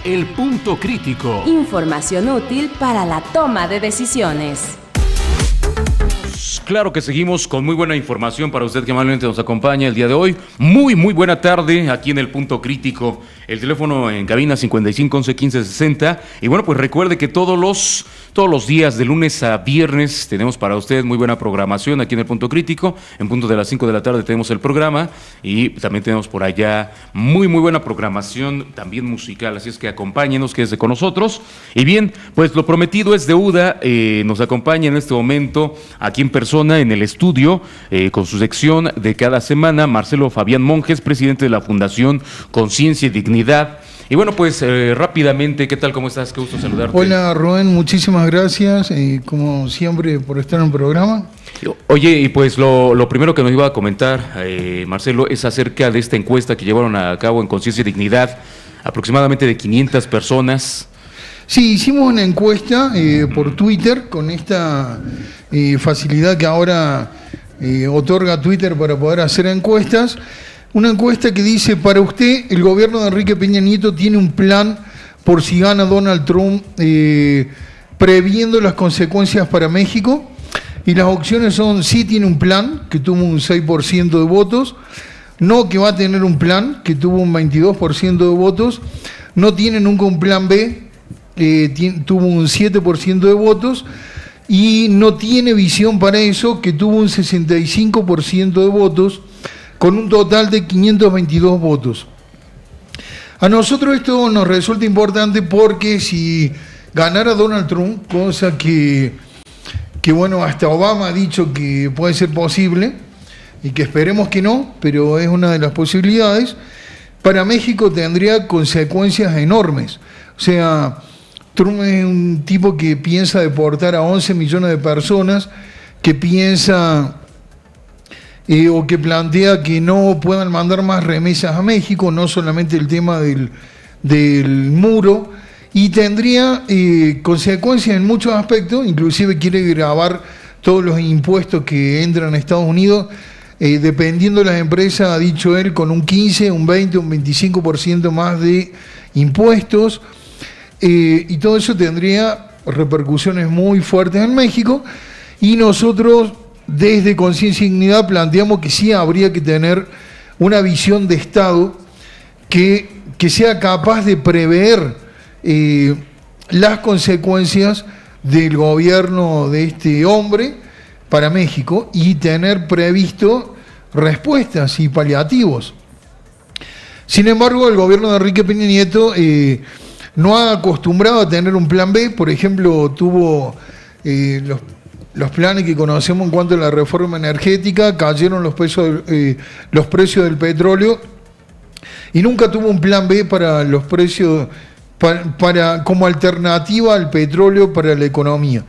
El Punto Crítico. Información útil para la toma de decisiones. Claro que seguimos con muy buena información para usted que amablemente nos acompaña el día de hoy. Muy buena tarde aquí en El Punto Crítico. El teléfono en cabina 55 11 15 60. Y bueno, pues recuerde que todos los días de lunes a viernes tenemos para usted muy buena programación aquí en El Punto Crítico. En punto de las 5 de la tarde tenemos el programa y también tenemos por allá muy buena programación también musical. Así es que acompáñenos, quédese con nosotros. Y bien, pues lo prometido es deuda. Nos acompaña en este momento aquí en persona en el estudio con su sección de cada semana Marcelo Fabián Monjes, presidente de la Fundación Conciencia y Dignidad. Y bueno, pues rápidamente, ¿qué tal? ¿Cómo estás? Qué gusto saludarte. Hola Rubén, muchísimas gracias, como siempre, por estar en el programa. Oye, y pues lo primero que nos iba a comentar, Marcelo, es acerca de esta encuesta que llevaron a cabo en Conciencia y Dignidad, aproximadamente de 500 personas. Sí, hicimos una encuesta por Twitter con esta facilidad que ahora otorga Twitter para poder hacer encuestas. Una encuesta que dice, para usted, el gobierno de Enrique Peña Nieto tiene un plan por si gana Donald Trump, previendo las consecuencias para México. Y las opciones son, sí tiene un plan, que tuvo un 6% de votos, no que va a tener un plan, que tuvo un 22% de votos, no tiene nunca un plan B, tuvo un 7% de votos, y no tiene visión para eso, que tuvo un 65% de votos, con un total de 522 votos. A nosotros esto nos resulta importante porque si ganara Donald Trump, cosa que bueno, hasta Obama ha dicho que puede ser posible, y que esperemos que no, pero es una de las posibilidades, para México tendría consecuencias enormes. O sea, Trump es un tipo que piensa deportar a 11 millones de personas, que piensa o que plantea que no puedan mandar más remesas a México, no solamente el tema del muro, y tendría consecuencias en muchos aspectos, inclusive quiere gravar todos los impuestos que entran a Estados Unidos, dependiendo de las empresas, ha dicho él, con un 15, un 20, un 25% más de impuestos, y todo eso tendría repercusiones muy fuertes en México, y nosotros desde Conciencia y Dignidad planteamos que sí habría que tener una visión de Estado que sea capaz de prever las consecuencias del gobierno de este hombre para México y tener previsto respuestas y paliativos. Sin embargo, el gobierno de Enrique Peña Nieto no ha acostumbrado a tener un plan B. Por ejemplo, tuvo los planes que conocemos en cuanto a la reforma energética, cayeron los precios del petróleo y nunca tuvo un plan B para los precios, como alternativa al petróleo para la economía.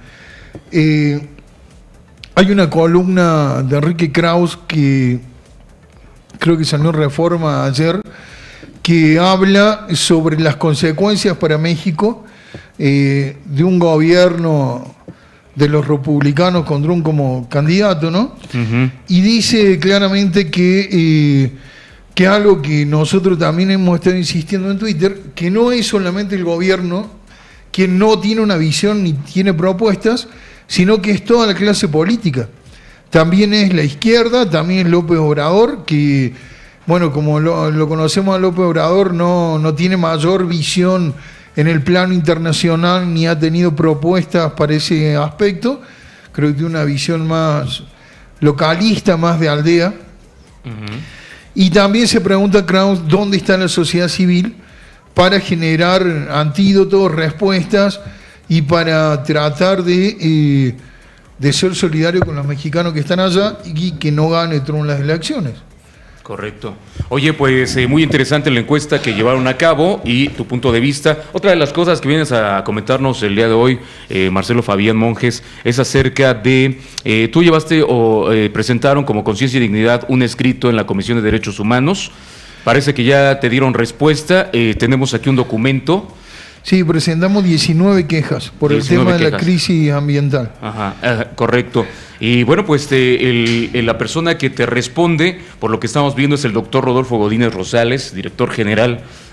Hay una columna de Enrique Krauss que creo que salió en Reforma ayer, que habla sobre las consecuencias para México de un gobierno de los republicanos con Trump como candidato, ¿no? Uh-huh. Y dice claramente que algo que nosotros también hemos estado insistiendo en Twitter, que no es solamente el gobierno quien no tiene una visión ni tiene propuestas, sino que es toda la clase política. También es la izquierda, también es López Obrador, que, bueno, como lo conocemos a López Obrador, no tiene mayor visión en el plano internacional ni ha tenido propuestas para ese aspecto. Creo que tiene una visión más localista, más de aldea. Uh-huh. Y también se pregunta Krauss dónde está la sociedad civil para generar antídotos, respuestas y para tratar de ser solidario con los mexicanos que están allá y que no gane Trump las elecciones. Correcto. Oye, pues muy interesante la encuesta que llevaron a cabo y tu punto de vista. Otra de las cosas que vienes a comentarnos el día de hoy, Marcelo Fabián Monjes, es acerca de, tú llevaste o presentaron como Conciencia y Dignidad un escrito en la Comisión de Derechos Humanos. Parece que ya te dieron respuesta. Tenemos aquí un documento. Sí, presentamos 19 quejas por el tema de la crisis ambiental. Ajá, correcto. Y bueno, pues la persona que te responde, por lo que estamos viendo, es el doctor Rodolfo Godínez Rosales, director general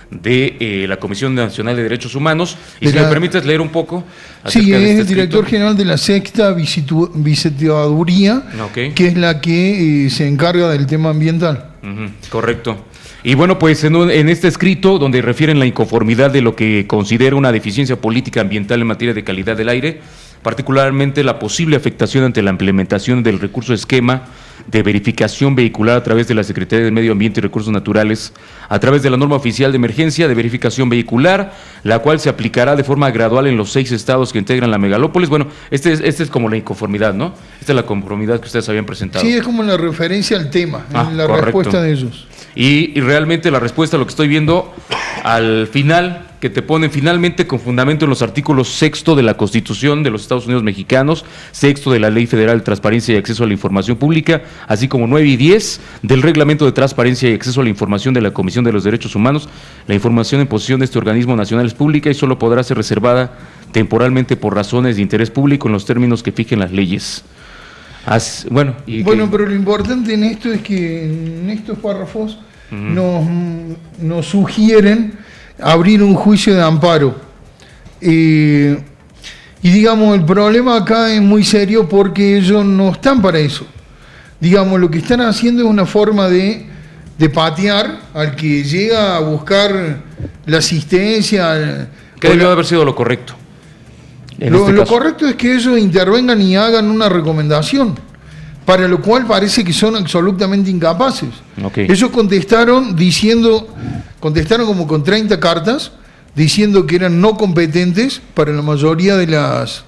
de la Comisión Nacional de Derechos Humanos. Y si me permites leer un poco. Sí, es el director general de la sexta visitaduría, okay, que es la que se encarga del tema ambiental. Correcto. Y bueno, pues en este escrito, donde refieren la inconformidad de lo que considera una deficiencia política ambiental en materia de calidad del aire, particularmente la posible afectación ante la implementación del recurso esquema de verificación vehicular a través de la Secretaría de Medio Ambiente y Recursos Naturales, a través de la norma oficial de emergencia de verificación vehicular, la cual se aplicará de forma gradual en los 6 estados que integran la megalópolis. Bueno, este es como la inconformidad, ¿no? Esta es la conformidad que ustedes habían presentado. Sí, es como la referencia al tema, en la respuesta de ellos. Y realmente la respuesta, lo que estoy viendo al final, que te ponen finalmente con fundamento en los artículos 6 de la Constitución de los Estados Unidos Mexicanos, 6 de la Ley Federal de Transparencia y Acceso a la Información Pública, así como 9 y 10 del Reglamento de Transparencia y Acceso a la Información de la Comisión de los Derechos Humanos. La información en posesión de este organismo nacional es pública y solo podrá ser reservada temporalmente por razones de interés público en los términos que fijen las leyes. Bueno, pero lo importante en esto es que en estos párrafos nos sugieren abrir un juicio de amparo. Y digamos, el problema acá es muy serio porque ellos no están para eso. Digamos, lo que están haciendo es una forma de patear al que llega a buscar la asistencia. ¿Qué debió haber sido lo correcto? Lo correcto es que ellos intervengan y hagan una recomendación, para lo cual parece que son absolutamente incapaces. Okay. Ellos contestaron como con 30 cartas, diciendo que eran no competentes para la mayoría de las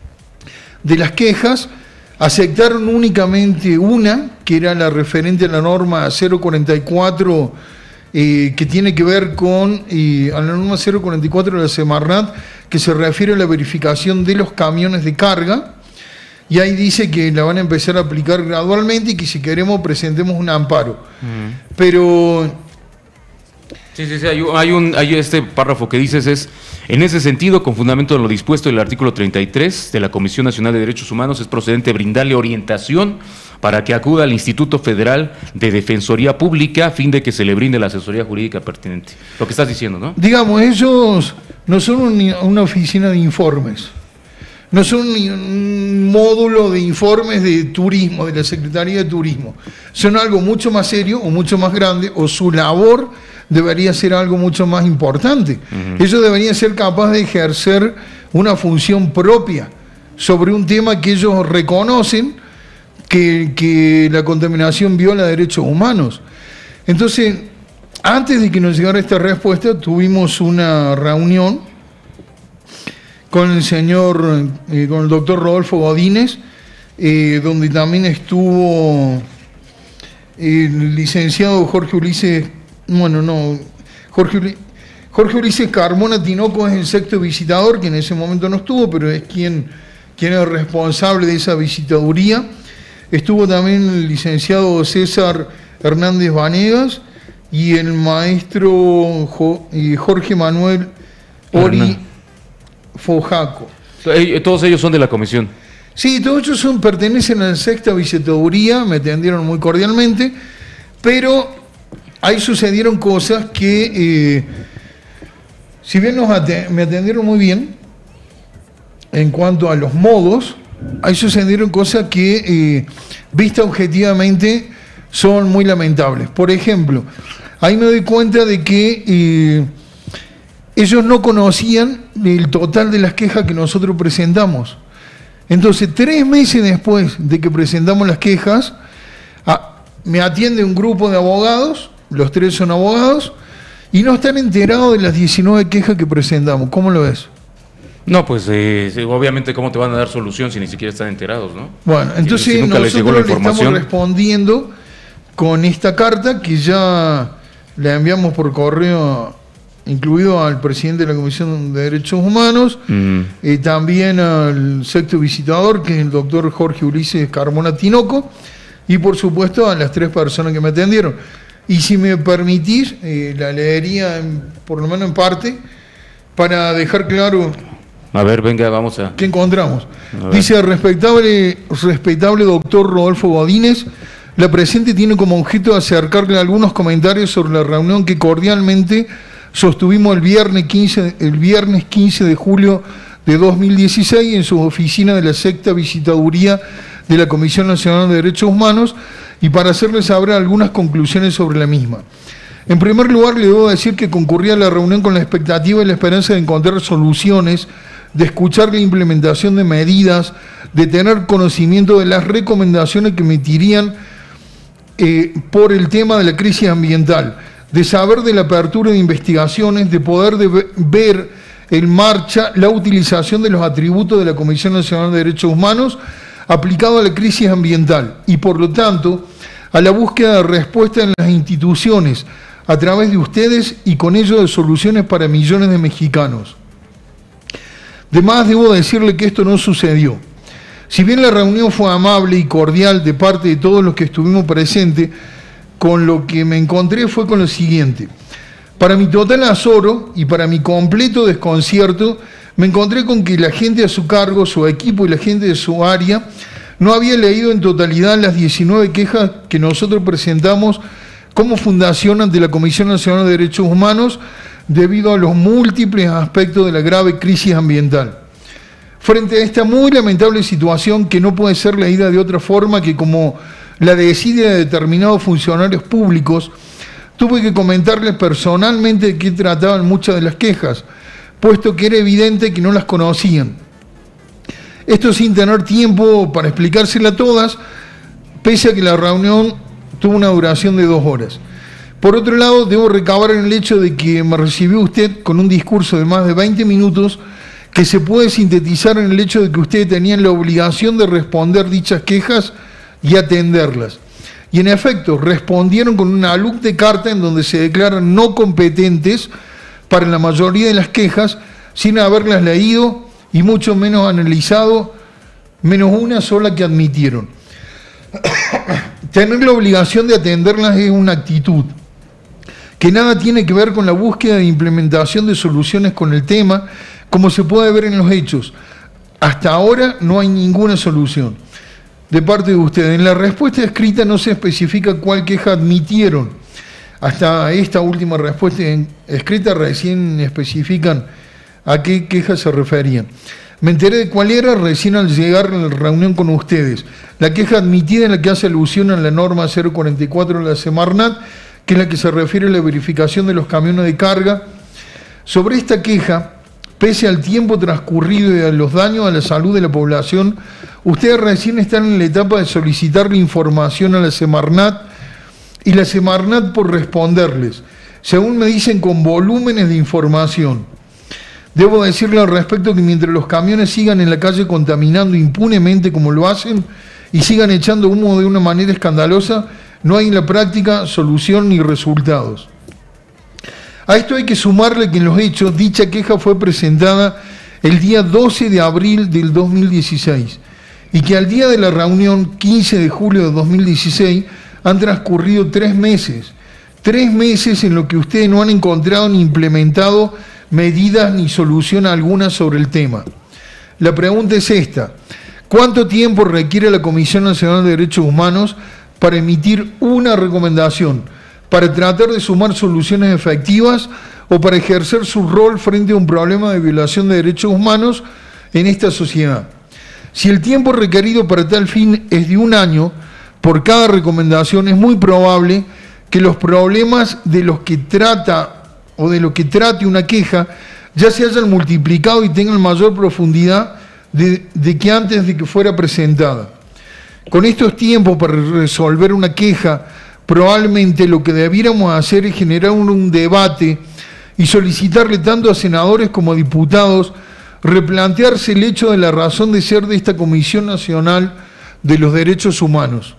quejas. Aceptaron únicamente una, que era la referente a la norma 044, que tiene que ver con a la norma 044 de la Semarnat, que se refiere a la verificación de los camiones de carga, y ahí dice que la van a empezar a aplicar gradualmente y que si queremos presentemos un amparo. Pero... Sí, hay este párrafo que dices en ese sentido, con fundamento en lo dispuesto del artículo 33 de la Comisión Nacional de Derechos Humanos, es procedente brindarle orientación para que acuda al Instituto Federal de Defensoría Pública a fin de que se le brinde la asesoría jurídica pertinente. Lo que estás diciendo, ¿no? Digamos, ellos no son una oficina de informes, no son un módulo de informes de turismo, de la Secretaría de Turismo. Son algo mucho más serio o mucho más grande, o su labor debería ser algo mucho más importante. Ellos deberían ser capaces de ejercer una función propia sobre un tema que ellos reconocen que la contaminación viola derechos humanos. Entonces, antes de que nos llegara esta respuesta, tuvimos una reunión con el doctor Rodolfo Godínez, donde también estuvo el licenciado Jorge Ulises Carmona Tinoco, es el sexto visitador, que en ese momento no estuvo, pero es quien es responsable de esa visitaduría. Estuvo también el licenciado César Hernández Vanegas y el maestro Jorge Manuel Ori Fojaco. Todos ellos son de la comisión. Sí, todos ellos pertenecen a la sexta visitaduría, me atendieron muy cordialmente, pero ahí sucedieron cosas que, si bien me atendieron muy bien en cuanto a los modos, ahí sucedieron cosas que, vista objetivamente, son muy lamentables. Por ejemplo, ahí me doy cuenta de que ellos no conocían el total de las quejas que nosotros presentamos. Entonces, 3 meses después de que presentamos las quejas, me atiende un grupo de abogados, los 3 son abogados, y no están enterados de las 19 quejas que presentamos. ¿Cómo lo ves? No, pues obviamente cómo te van a dar solución si ni siquiera están enterados, ¿no? Bueno, entonces si nunca les llegó la información. Le estamos respondiendo con esta carta que ya la enviamos por correo, incluido al presidente de la Comisión de Derechos Humanos, también al sexto visitador, que es el doctor Jorge Ulises Carmona Tinoco, y por supuesto a las 3 personas que me atendieron. Y si me permitís, la leería por lo menos en parte, para dejar claro. A ver, venga, vamos a... ¿Qué encontramos? Dice, respetable doctor Rodolfo Godínez, la presente tiene como objeto acercarle algunos comentarios sobre la reunión que cordialmente sostuvimos el viernes 15 de julio de 2016 en sus oficinas de la sexta visitaduría de la Comisión Nacional de Derechos Humanos y para hacerles saber algunas conclusiones sobre la misma. En primer lugar, le debo decir que concurrí a la reunión con la expectativa y la esperanza de encontrar soluciones, de escuchar la implementación de medidas, de tener conocimiento de las recomendaciones que emitirían por el tema de la crisis ambiental, de saber de la apertura de investigaciones, de poder ver en marcha la utilización de los atributos de la Comisión Nacional de Derechos Humanos aplicado a la crisis ambiental y, por lo tanto, a la búsqueda de respuesta en las instituciones a través de ustedes y con ello de soluciones para millones de mexicanos. De más, debo decirle que esto no sucedió. Si bien la reunión fue amable y cordial de parte de todos los que estuvimos presentes, con lo que me encontré fue con lo siguiente. Para mi total azoro y para mi completo desconcierto, me encontré con que la gente a su cargo, su equipo y la gente de su área no había leído en totalidad las 19 quejas que nosotros presentamos como fundación ante la Comisión Nacional de Derechos Humanos debido a los múltiples aspectos de la grave crisis ambiental. Frente a esta muy lamentable situación que no puede ser leída de otra forma que como la desidia de determinados funcionarios públicos, tuve que comentarles personalmente de qué trataban muchas de las quejas, puesto que era evidente que no las conocían. Esto sin tener tiempo para explicárselas todas, pese a que la reunión tuvo una duración de 2 horas. Por otro lado, debo recabar en el hecho de que me recibió usted con un discurso de más de 20 minutos que se puede sintetizar en el hecho de que ustedes tenían la obligación de responder dichas quejas y atenderlas. Y en efecto, respondieron con una alud de carta en donde se declaran no competentes para la mayoría de las quejas, sin haberlas leído y mucho menos analizado, menos una sola que admitieron. Tener la obligación de atenderlas es una actitud que nada tiene que ver con la búsqueda de implementación de soluciones con el tema, como se puede ver en los hechos. Hasta ahora no hay ninguna solución de parte de ustedes. En la respuesta escrita no se especifica cuál queja admitieron. Hasta esta última respuesta escrita recién especifican a qué queja se referían. Me enteré de cuál era recién al llegar a la reunión con ustedes. La queja admitida en la que hace alusión a la norma 044 de la Semarnat, que es la que se refiere a la verificación de los camiones de carga. Sobre esta queja, pese al tiempo transcurrido y a los daños a la salud de la población, ustedes recién están en la etapa de solicitarle información a la Semarnat y la Semarnat por responderles, según me dicen, con volúmenes de información. Debo decirle al respecto que mientras los camiones sigan en la calle contaminando impunemente como lo hacen y sigan echando humo de una manera escandalosa, no hay en la práctica solución ni resultados. A esto hay que sumarle que en los hechos dicha queja fue presentada el día 12 de abril del 2016 y que al día de la reunión 15 de julio de 2016 han transcurrido 3 meses. 3 meses en lo que ustedes no han encontrado ni implementado medidas ni solución alguna sobre el tema. La pregunta es esta: ¿cuánto tiempo requiere la Comisión Nacional de Derechos Humanos para emitir una recomendación, para tratar de sumar soluciones efectivas o para ejercer su rol frente a un problema de violación de derechos humanos en esta sociedad? Si el tiempo requerido para tal fin es de 1 año por cada recomendación, es muy probable que los problemas de los que trata o de lo que trate una queja ya se hayan multiplicado y tengan mayor profundidad de que antes de que fuera presentada. Con estos tiempos para resolver una queja, probablemente lo que debiéramos hacer es generar un debate y solicitarle tanto a senadores como a diputados replantearse el hecho de la razón de ser de esta Comisión Nacional de los Derechos Humanos.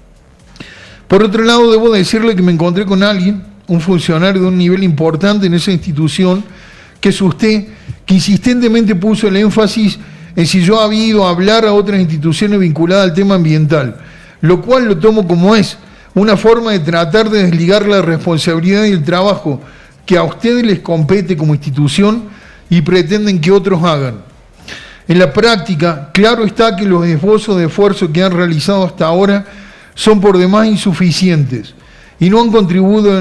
Por otro lado, debo decirle que me encontré con alguien, un funcionario de un nivel importante en esa institución, que es usted, que insistentemente puso el énfasis en si yo había ido a hablar a otras instituciones vinculadas al tema ambiental, lo cual lo tomo como es una forma de tratar de desligar la responsabilidad y el trabajo que a ustedes les compete como institución y pretenden que otros hagan. En la práctica, claro está que los esbozos de esfuerzo que han realizado hasta ahora son por demás insuficientes y no han contribuido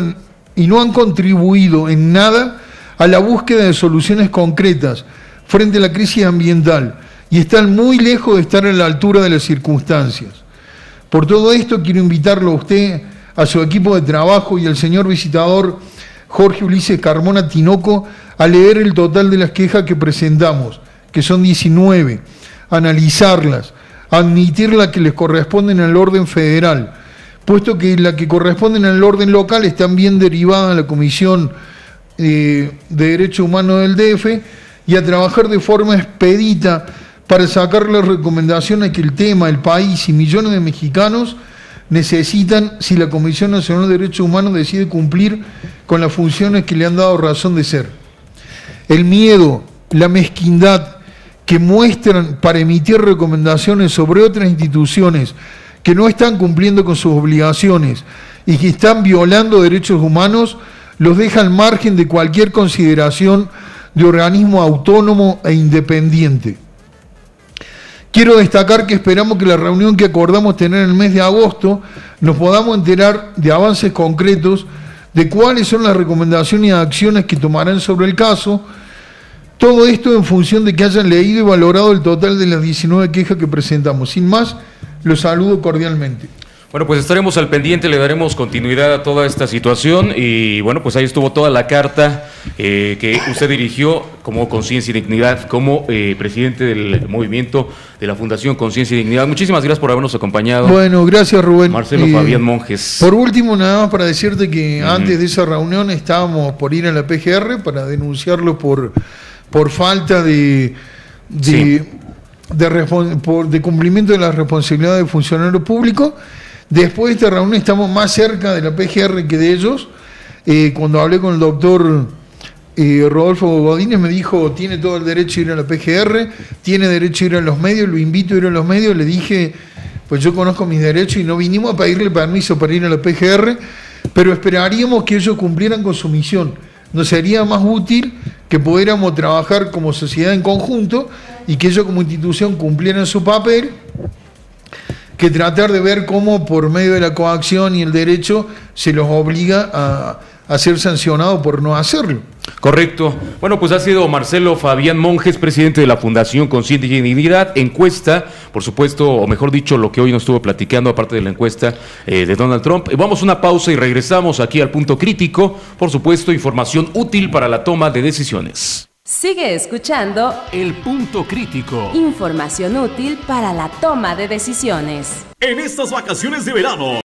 y no han contribuido en nada a la búsqueda de soluciones concretas frente a la crisis ambiental y están muy lejos de estar a la altura de las circunstancias. Por todo esto quiero invitarlo a usted, a su equipo de trabajo y al señor visitador Jorge Ulises Carmona Tinoco a leer el total de las quejas que presentamos, que son 19, analizarlas, admitir las que les corresponden al orden federal, puesto que las que corresponden al orden local están bien derivadas a la Comisión de Derechos Humanos del DF, y a trabajar de forma expedita para sacar las recomendaciones que el tema, el país y millones de mexicanos necesitan si la Comisión Nacional de Derechos Humanos decide cumplir con las funciones que le han dado razón de ser. El miedo, la mezquindad que muestran para emitir recomendaciones sobre otras instituciones que no están cumpliendo con sus obligaciones y que están violando derechos humanos, los deja al margen de cualquier consideración de organismo autónomo e independiente. Quiero destacar que esperamos que la reunión que acordamos tener en el mes de agosto nos podamos enterar de avances concretos de cuáles son las recomendaciones y acciones que tomarán sobre el caso. Todo esto en función de que hayan leído y valorado el total de las 19 quejas que presentamos. Sin más, los saludo cordialmente. Bueno, pues estaremos al pendiente, le daremos continuidad a toda esta situación y bueno, pues ahí estuvo toda la carta que usted dirigió como Conciencia y Dignidad, como presidente del movimiento de la Fundación Conciencia y Dignidad. Muchísimas gracias por habernos acompañado. Bueno, gracias Rubén. Marcelo Fabián Monjes. Por último, nada más para decirte que antes de esa reunión estábamos por ir a la PGR para denunciarlo por falta de cumplimiento de las responsabilidades del funcionario público. Después de esta reunión estamos más cerca de la PGR que de ellos. Cuando hablé con el doctor Rodolfo Godínez me dijo, tiene todo el derecho a ir a la PGR, tiene derecho a ir a los medios, lo invito a ir a los medios. Le dije, pues yo conozco mis derechos y no vinimos a pedirle permiso para ir a la PGR, pero esperaríamos que ellos cumplieran con su misión. Nos sería más útil que pudiéramos trabajar como sociedad en conjunto y que ellos como institución cumplieran su papel, que tratar de ver cómo por medio de la coacción y el derecho se los obliga a ser sancionados por no hacerlo. Correcto. Bueno, pues ha sido Marcelo Fabián Monjes, presidente de la Fundación Conciencia y Dignidad. Encuesta, por supuesto, o mejor dicho, lo que hoy nos estuvo platicando, aparte de la encuesta de Donald Trump. Vamos a una pausa y regresamos aquí al Punto Crítico. Por supuesto, información útil para la toma de decisiones. Sigue escuchando El Punto Crítico. información útil para la toma de decisiones. En estas vacaciones de verano,